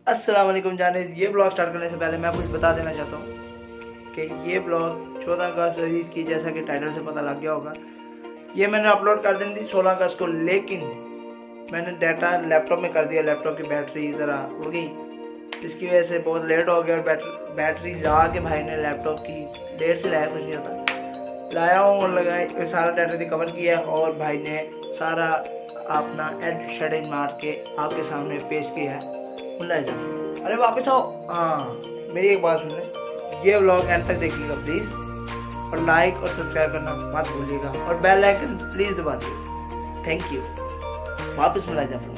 अस्सलाम वालेकुम जाने। ये ब्लॉग स्टार्ट करने से पहले मैं कुछ बता देना चाहता हूँ कि ये ब्लॉग 14 अगस्त ईद की, जैसा कि टाइटल से पता लग गया होगा, ये मैंने अपलोड कर दी थी 16 अगस्त को, लेकिन मैंने डाटा लैपटॉप में कर दिया। लैपटॉप की बैटरी ज़रा उड़ गई, जिसकी वजह से बहुत लेट हो गया। और बैटरी ला के भाई ने लैपटॉप की लेट से लाया, कुछ नहीं होता, लाया हूँ और लगाया, सारा डाटा रिकवर किया और भाई ने सारा अपना एड शेडिंग मार के आपके सामने पेश किया है। अरे वापस आओ। हाँ, मेरी एक बात सुन ले, ये व्लॉग एंड तक देखिएगा प्लीज़, और लाइक और सब्सक्राइब करना मत भूलिएगा, और बेल आइकन प्लीज़ दबा दीजिए। Thank you. वापस मिला जाए।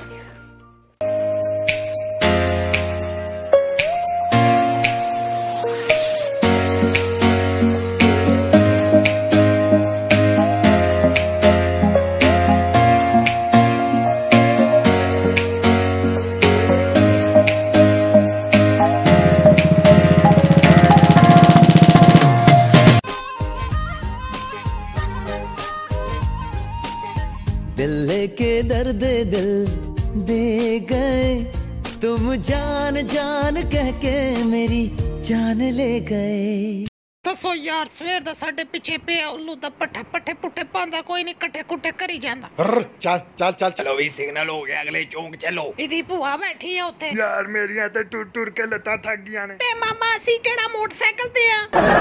दिल के दर्द दिल दे गए तुम, जान जान कह के मेरी जान ले गए। दसो यार, सवेर दा साडे पिछे पे उल्लू दा पट्ठे पट्ठे पुट्ठे पांदा, कोई नहीं कट्ठे कुट्ठे करी जांदा। चल चल चल चलो भी सिग्नल हो गया, अगले चौक चलो। इदी भूआ बैठी है उत्थे यार मेरियां ते टुर टुर के लत्तां थक गईयां ने। ते मामा असी केड़ा मोटरसाइकिल ते आ।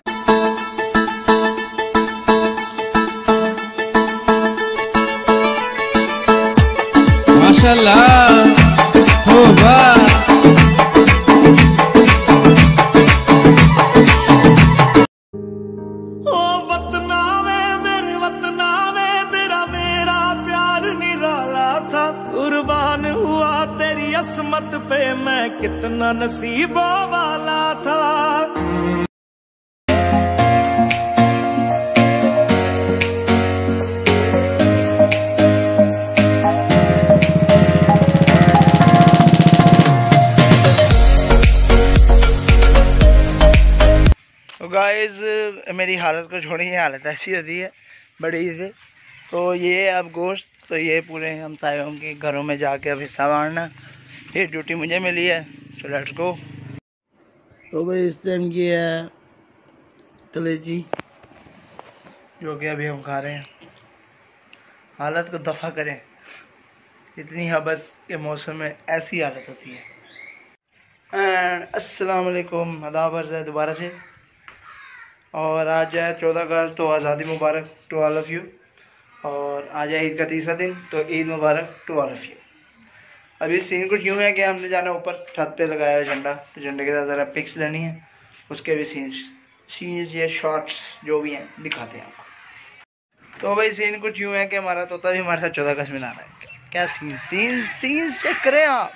माशाल्लाह हो वाह। ओ वतना में मेरे वतना में तेरा मेरा प्यार निराला था, कुर्बान हुआ तेरी असमत पे मैं कितना नसीबों वाला था। गाइस, मेरी हालत को छोड़िए, हालत ऐसी होती है बड़ी से। तो ये अब गोश्त, तो ये पूरे हम सायों के घरों में जाके अब हिस्सा बांटना, ये ड्यूटी मुझे मिली है। So let's go. तो भाई इस टाइम की है कलेजी, जो कि अभी हम खा रहे हैं। हालत को दफ़ा करें, इतनी हबस के मौसम में ऐसी हालत होती है। एंड अस्सलाम वालेकुम, आदाब अर्ज़ है दोबारा से। और आज है 14 अगस्त, तो आज़ादी मुबारक टू ऑल ऑफ़ यू। और आज है ईद का तीसरा दिन, तो ईद मुबारक टू ऑल ऑफ़ यू। अभी सीन कुछ यूँ है कि हमने जाना ऊपर छत पे लगाया है झंडा, तो झंडे के साथ ज़रा पिक्स लेनी है, उसके भी सीन्स या शॉर्ट्स जो भी हैं दिखाते हैं आपको। तो भाई सीन कुछ यूँ है कि हमारा तोता भी हमारे साथ 14 अगस्त में आ रहा है। क्या सीन चेक करें आप।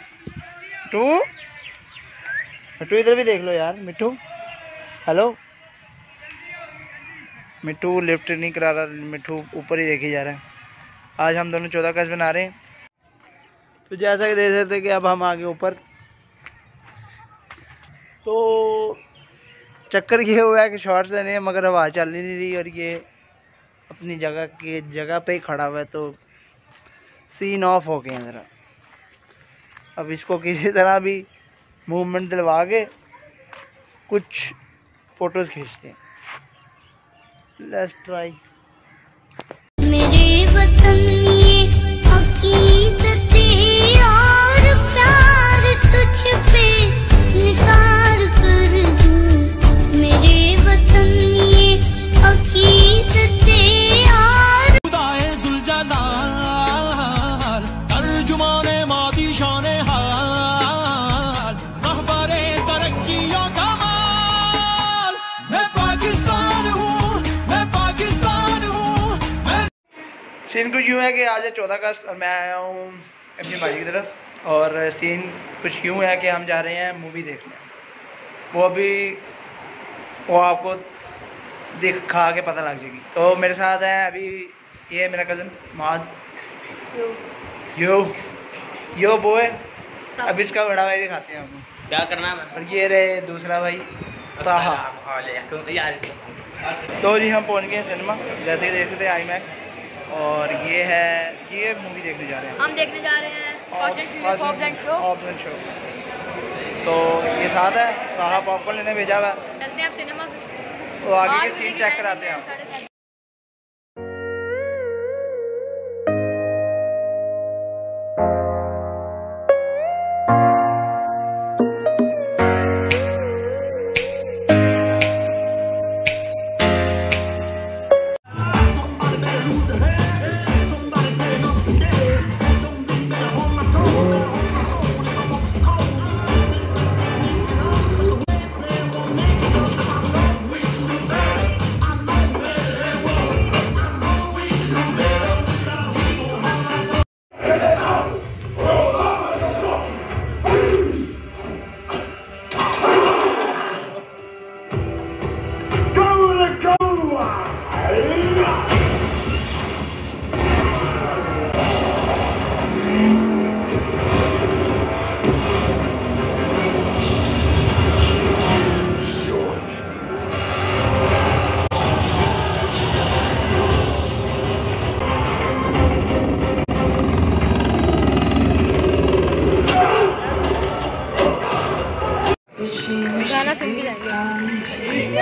मिट्टू इधर भी देख लो यार। मिट्टू हेलो। मिट्टू लिफ्ट नहीं करा रहा, मिट्टू ऊपर ही देखे जा रहा है। आज हम दोनों 14 अगस्त बना रहे हैं। तो जैसा कि देख सकते कि अब हम आगे ऊपर, तो चक्कर ये हुआ है कि शॉर्ट्स लेने हैं, मगर हवा चल ही नहीं रही और ये अपनी जगह पे ही खड़ा हुआ है, तो सीन ऑफ हो गए हैं ज़रा। अब इसको किसी तरह भी मूवमेंट दिलवा के कुछ फ़ोटोज़ खींचते हैं। Let's try. मेरे वतन ये अकीदत और प्यार तुझ पे निसार कर दूं। मेरे वतन ये अकीदत और खुदाए जुलजलाल तर्जुमाने मादी शाने हाल, रहबरे तरक्कियों का माल, मैं पाकिस्तान हूँ। सीन कुछ यूँ है कि आज है 14 अगस्त और मैं आया हूँ अपनी भाई की तरफ, और सीन कुछ यूँ है कि हम जा रहे हैं मूवी देखने। वो आपको दिखा के पता लग जाएगी। तो मेरे साथ है अभी ये मेरा कज़न माज, यो बॉय। अब इसका बड़ा भाई दिखाते हैं आपको क्या करना है। और ये रहे दूसरा भाई ताहा। तो जी हम पहुँच गए सिनेमा, जैसे कि देख सकते हैं IMAX। और ये मूवी देखने जा रहे हैं। हम देखने जा रहे हैं Fast and Furious Hobbs and Shaw. तो ये साथ है, कहा पॉपकॉर्न लेने भेजा हुआ। चलते हैं आप सिनेमा, तो आगे के सीन चेक कराते हैं। गाना सुन के जाएंगे।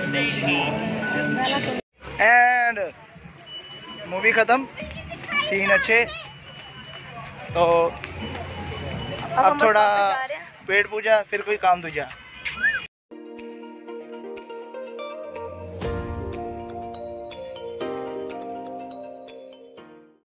एंड मूवी ख़त्म, सीन अच्छे। तो अब थोड़ा पेट पूजा, फिर कोई काम दूजा।